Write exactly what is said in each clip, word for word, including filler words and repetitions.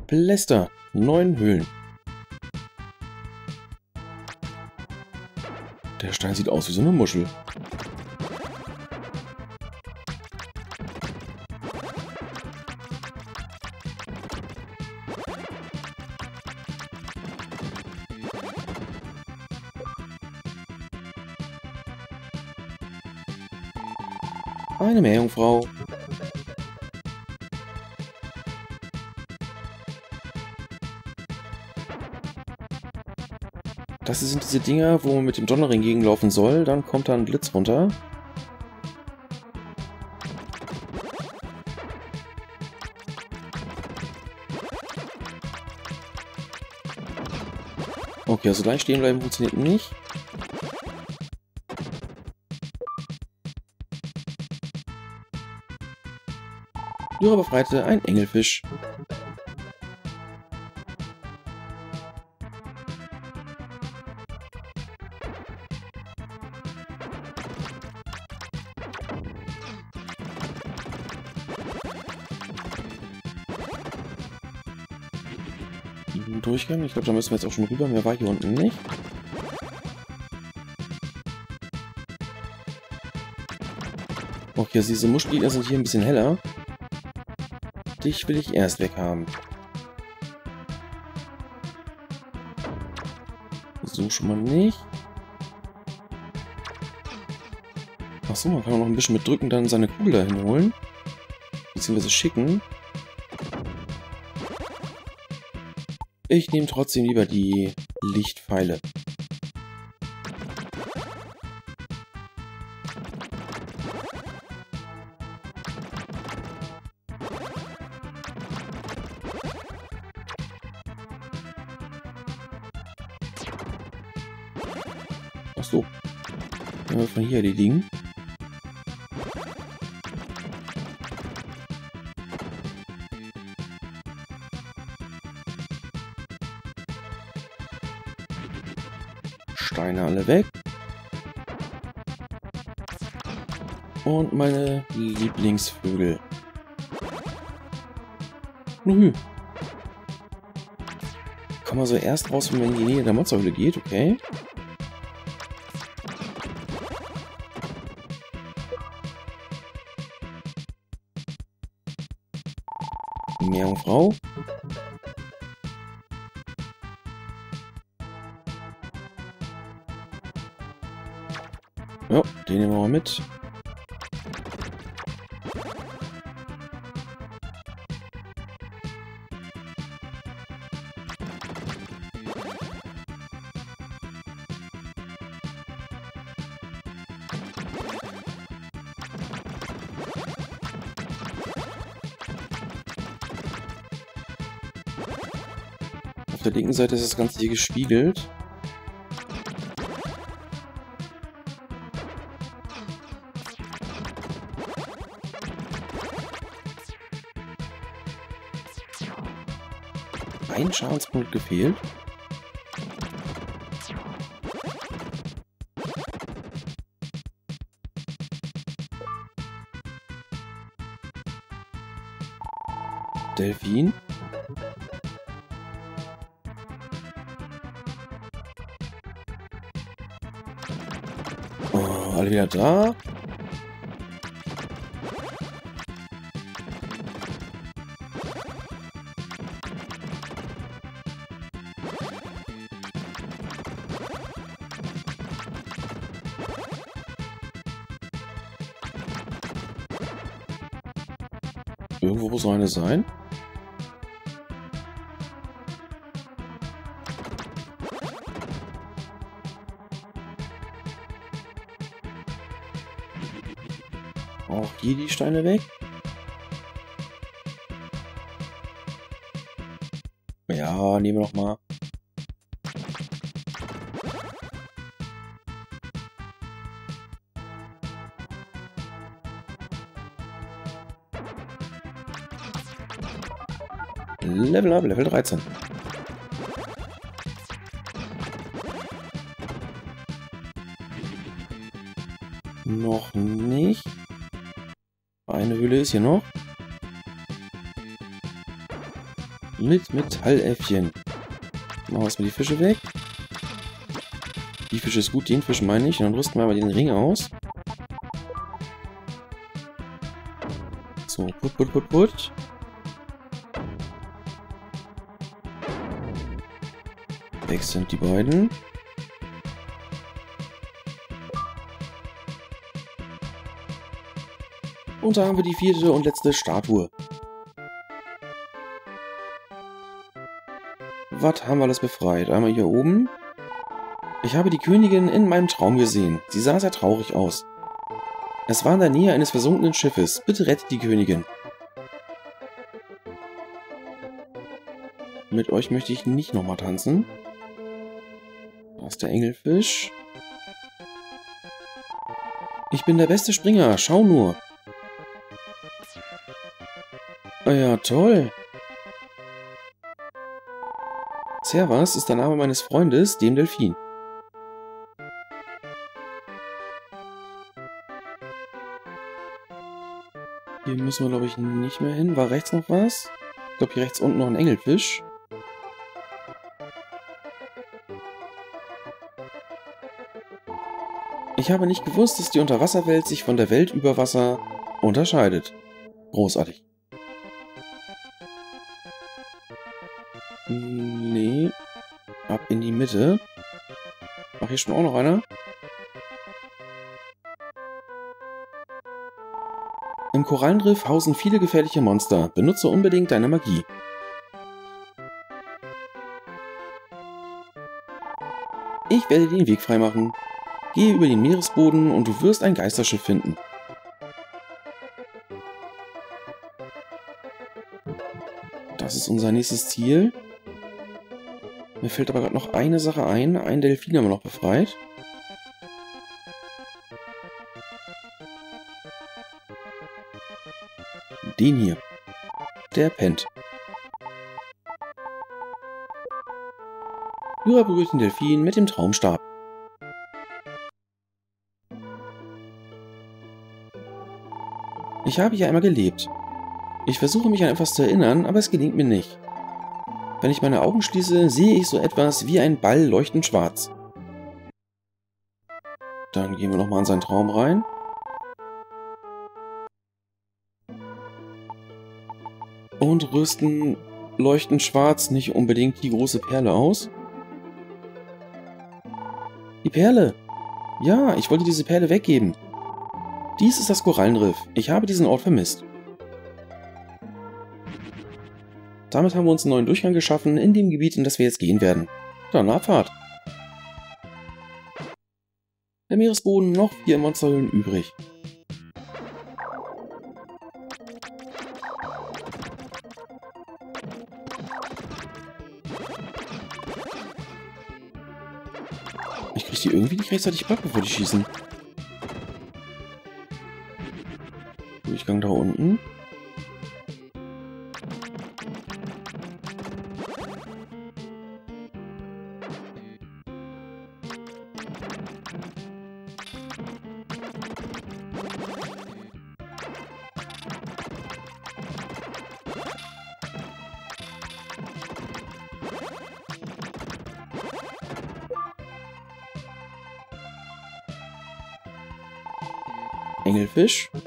Paläste. Neun Höhlen. Der Stein sieht aus wie so eine Muschel. Eine Meerjungfrau. Das sind diese Dinger, wo man mit dem Donnerring gegenlaufen soll. Dann kommt da ein Blitz runter. Okay, also gleich stehen bleiben funktioniert nicht. Lyra befreite ein Engelfisch. Durchgang. Ich glaube, da müssen wir jetzt auch schon rüber. Mehr war hier unten nicht. Okay, also diese Muschelgegner sind hier ein bisschen heller. Dich will ich erst weghaben. So schon mal nicht. Achso, man kann auch noch ein bisschen mit drücken, dann seine Kugel dahin holen. Beziehungsweise schicken. Ich nehme trotzdem lieber die Lichtpfeile. Ach so. Können wir von hier erledigen. Steine alle weg. Und meine Lieblingsvögel. Nö. Kann man so erst raus, wenn man in die Nähe der Monsterhöhle geht, okay. Meerjungfrau. Ja, den nehmen wir mal mit. Auf der linken Seite ist das Ganze hier gespiegelt. Ein Schadenspunkt gefehlt. Delfin. Oh, alle wieder da. Irgendwo muss noch eine sein. Auch hier die Steine weg. Ja, nehmen wir noch mal. Level up, Level dreizehn. Noch nicht. Eine Höhle ist hier noch. Mit Metalläffchen. Machen wir erstmal die Fische weg. Die Fische ist gut, den Fisch meine ich. Und dann rüsten wir aber den Ring aus. So, put, put, put, put. Weg sind die beiden. Und da haben wir die vierte und letzte Statue. Was haben wir alles befreit? Einmal hier oben. Ich habe die Königin in meinem Traum gesehen. Sie sah sehr traurig aus. Es war in der Nähe eines versunkenen Schiffes. Bitte rettet die Königin. Mit euch möchte ich nicht nochmal tanzen. Da ist der Engelfisch. Ich bin der beste Springer. Schau nur. Ah ja, toll. Servas ist der Name meines Freundes, dem Delfin. Hier müssen wir, glaube ich, nicht mehr hin. War rechts noch was? Ich glaube, hier rechts unten noch ein Engelfisch. Ich habe nicht gewusst, dass die Unterwasserwelt sich von der Welt über Wasser unterscheidet. Großartig. Nee. Ab in die Mitte. Ach, hier schon auch noch einer. Im Korallenriff hausen viele gefährliche Monster. Benutze unbedingt deine Magie. Ich werde den Weg freimachen. Gehe über den Meeresboden und du wirst ein Geisterschiff finden. Das ist unser nächstes Ziel. Mir fällt aber gerade noch eine Sache ein. Einen Delfin haben wir noch befreit. Den hier. Der pennt. Lyra berührt den Delfin mit dem Traumstab. Ich habe hier einmal gelebt. Ich versuche mich an etwas zu erinnern, aber es gelingt mir nicht. Wenn ich meine Augen schließe, sehe ich so etwas wie ein Ball leuchtend schwarz. Dann gehen wir nochmal in seinen Traum rein. Und rüsten leuchtend schwarz nicht unbedingt die große Perle aus. Die Perle! Ja, ich wollte diese Perle weggeben. Dies ist das Korallenriff. Ich habe diesen Ort vermisst. Damit haben wir uns einen neuen Durchgang geschaffen in dem Gebiet, in das wir jetzt gehen werden. Dann Abfahrt. Der Meeresboden, noch vier Monsterhöhlen übrig. Ich kriege die irgendwie nicht rechtzeitig platt, bevor die schießen. Durchgang da unten. Engelfisch.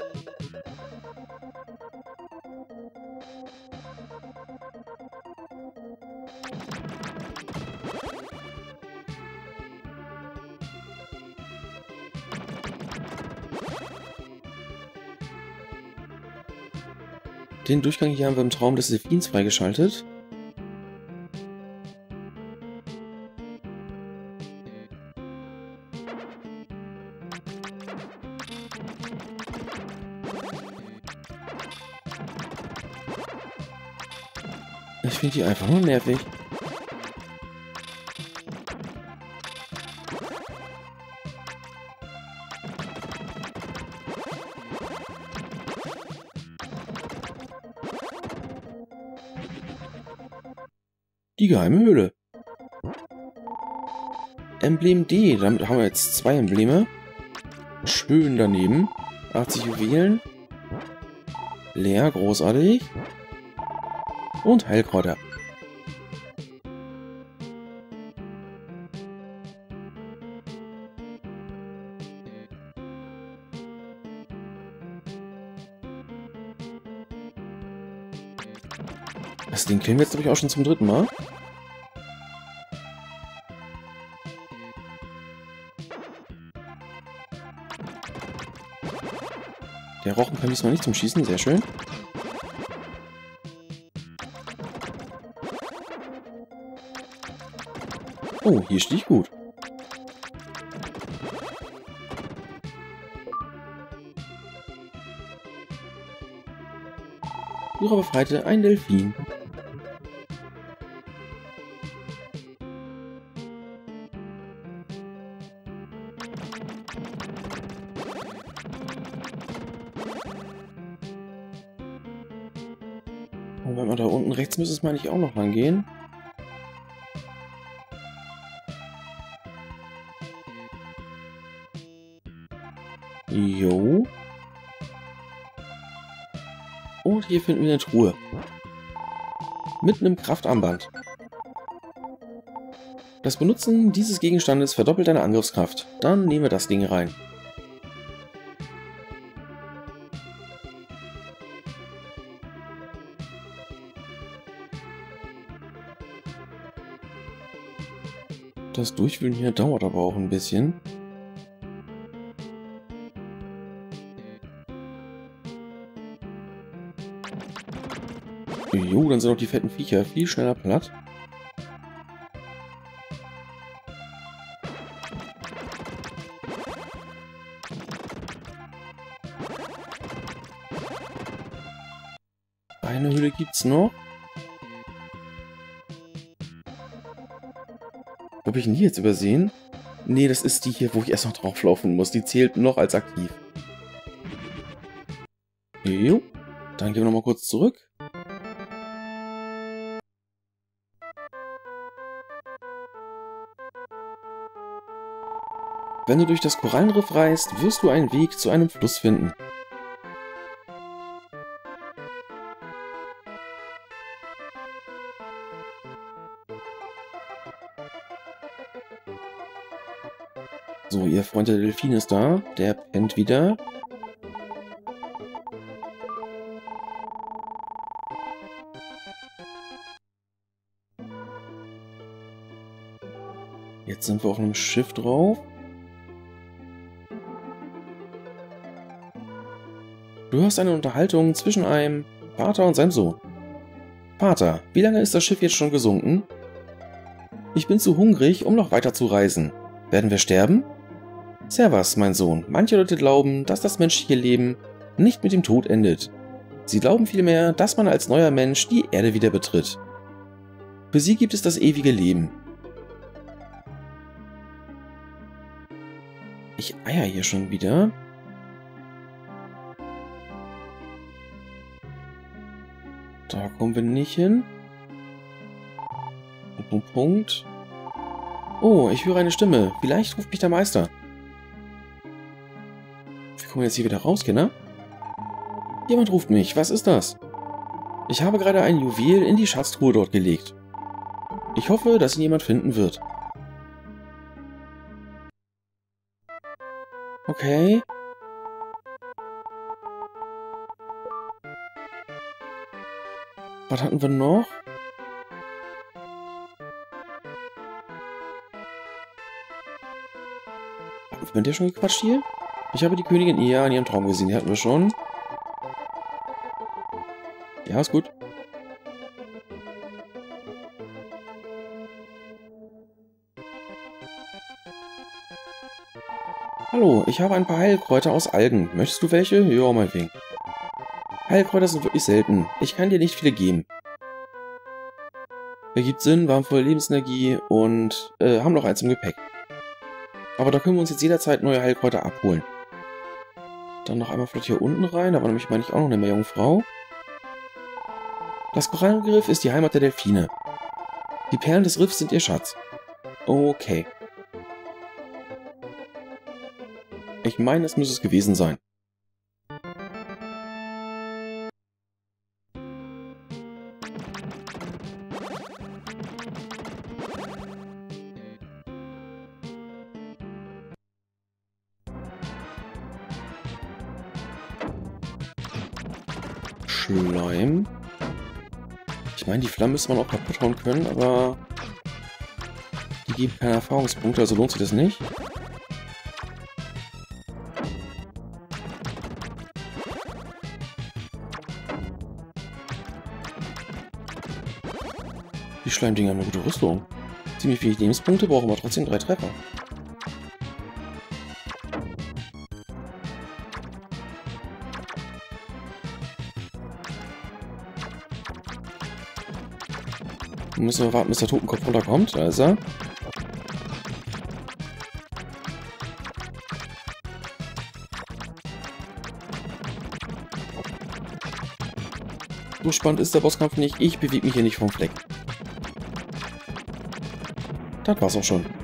Den Durchgang hier haben wir im Traum des Delfins freigeschaltet. Ich finde die einfach nur nervig. Die geheime Höhle. Emblem D. Damit haben wir jetzt zwei Embleme. Schön daneben. achtzig Juwelen. Leer, großartig. Und Heilkräuter. Das Ding killen wir jetzt, glaube ich, auch schon zum dritten Mal. Der Rochen kann diesmal nicht zum Schießen, sehr schön. Oh, hier stehe ich gut. Führer befreite ein Delfin. Moment mal, da unten rechts müsste es, meine ich, auch noch lang gehen. Jo. Und hier finden wir eine Truhe. Mit einem Kraftarmband. Das Benutzen dieses Gegenstandes verdoppelt deine Angriffskraft. Dann nehmen wir das Ding rein. Das Durchwühlen hier dauert aber auch ein bisschen. Jo, dann sind auch die fetten Viecher viel schneller platt. Eine Höhle gibt's noch. Habe ich die jetzt übersehen? Nee, das ist die hier, wo ich erst noch drauflaufen muss. Die zählt noch als aktiv. Jo. Dann gehen wir nochmal kurz zurück. Wenn du durch das Korallenriff reist, wirst du einen Weg zu einem Fluss finden. So, ihr Freund der Delfin ist da. Der pennt wieder. Jetzt sind wir auf einem Schiff drauf. Du hörst eine Unterhaltung zwischen einem Vater und seinem Sohn. Vater, wie lange ist das Schiff jetzt schon gesunken? Ich bin zu hungrig, um noch weiter zu reisen. Werden wir sterben? Servus, mein Sohn. Manche Leute glauben, dass das menschliche Leben nicht mit dem Tod endet. Sie glauben vielmehr, dass man als neuer Mensch die Erde wieder betritt. Für sie gibt es das ewige Leben. Ich eier hier schon wieder. Da kommen wir nicht hin. Punkt, Punkt, Punkt. Oh, ich höre eine Stimme. Vielleicht ruft mich der Meister. Wir kommen jetzt hier wieder raus, Kinder. Jemand ruft mich. Was ist das? Ich habe gerade ein Juwel in die Schatztruhe dort gelegt. Ich hoffe, dass ihn jemand finden wird. Okay. Was hatten wir noch? Hatten wir mit der schon gequatscht hier? Ich habe die Königin eher in ihrem Traum gesehen. Die hatten wir schon. Ja, ist gut. Hallo, ich habe ein paar Heilkräuter aus Algen. Möchtest du welche? Ja, meinetwegen. Heilkräuter sind wirklich selten. Ich kann dir nicht viele geben. Ergibt Sinn, wir haben voll Lebensenergie und äh, haben noch eins im Gepäck. Aber da können wir uns jetzt jederzeit neue Heilkräuter abholen. Dann noch einmal flott hier unten rein. Da war nämlich, meine ich, auch noch eine Meerjungfrau. Das Korallenriff ist die Heimat der Delfine. Die Perlen des Riffs sind ihr Schatz. Okay. Ich meine, das müsste es gewesen sein. Schleim. Ich meine, die Flammen müsste man auch kaputt hauen können, aber die geben keine Erfahrungspunkte, also lohnt sich das nicht. Die Schleimdinger haben eine gute Rüstung. Ziemlich viele Lebenspunkte, brauchen wir trotzdem drei Treffer. Dann müssen wir warten, bis der Totenkopf runterkommt. Da ist er. So spannend ist der Bosskampf nicht. Ich bewege mich hier nicht vom Fleck. Das war's auch schon.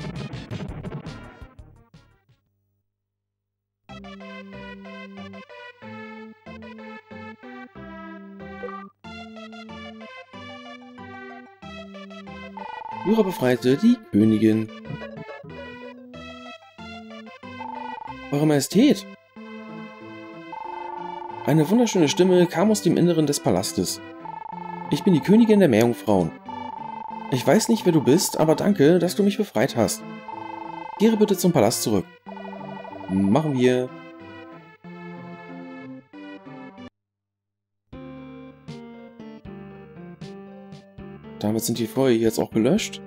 Lyra befreite die Königin. Eure Majestät! Eine wunderschöne Stimme kam aus dem Inneren des Palastes. Ich bin die Königin der Meerjungfrauen. Ich weiß nicht, wer du bist, aber danke, dass du mich befreit hast. Kehre bitte zum Palast zurück. Machen wir. Damit sind die Feuer jetzt auch gelöscht.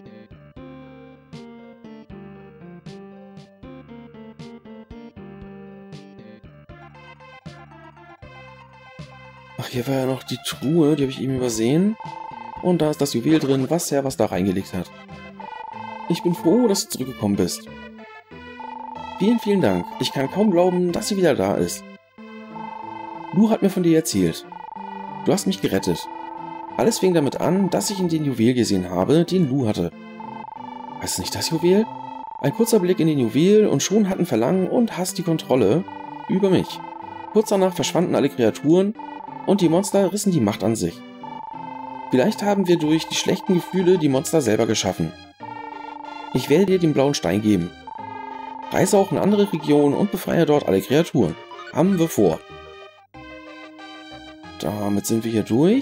Ach, hier war ja noch die Truhe, die habe ich eben übersehen. Und da ist das Juwel drin, was er was da reingelegt hat. Ich bin froh, dass du zurückgekommen bist. Vielen, vielen Dank. Ich kann kaum glauben, dass sie wieder da ist. Lu hat mir von dir erzählt. Du hast mich gerettet. Alles fing damit an, dass ich in den Juwel gesehen habe, den Lu hatte. Weißt du nicht das Juwel? Ein kurzer Blick in den Juwel und schon hatten Verlangen und Hass die Kontrolle über mich. Kurz danach verschwanden alle Kreaturen und die Monster rissen die Macht an sich. Vielleicht haben wir durch die schlechten Gefühle die Monster selber geschaffen. Ich werde dir den blauen Stein geben. Reise auch in andere Regionen und befreie dort alle Kreaturen. Haben wir vor. Damit sind wir hier durch.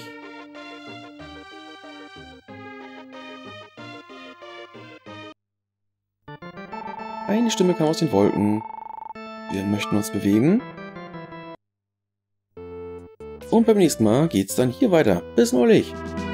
Eine Stimme kam aus den Wolken. Wir möchten uns bewegen. Und beim nächsten Mal geht's dann hier weiter. Bis neulich.